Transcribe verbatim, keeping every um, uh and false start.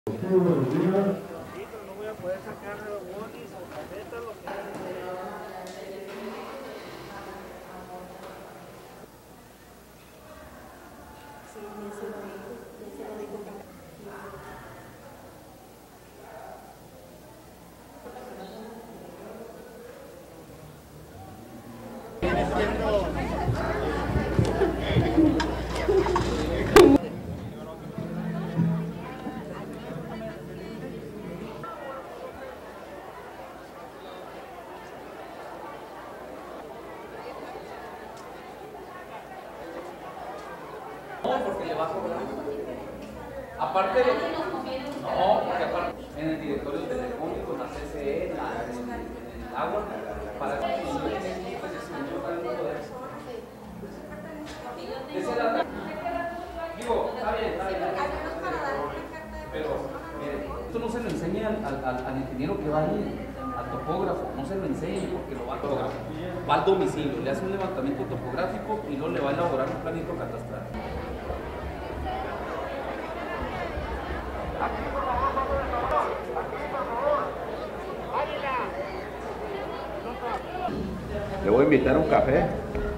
Muy buenos días. Sí, pero no voy a poder sacar bonis o tarjetas, lo que Sí, eso lo dijo, eso lo dijo. No, porque le va a cobrar. Aparte de. No, porque aparte en el directorio telefónico, en la C C E, en, la, en, en el agua, para que esa era la- Digo, está bien, está bien. Pero, mire, esto no se lo enseña al, al, al ingeniero que va ahí, al topógrafo, no se lo enseña porque lo va a lograr. Va al domicilio, le hace un levantamiento topográfico y luego le va a elaborar un planito catastral. Le voy a invitar a un café.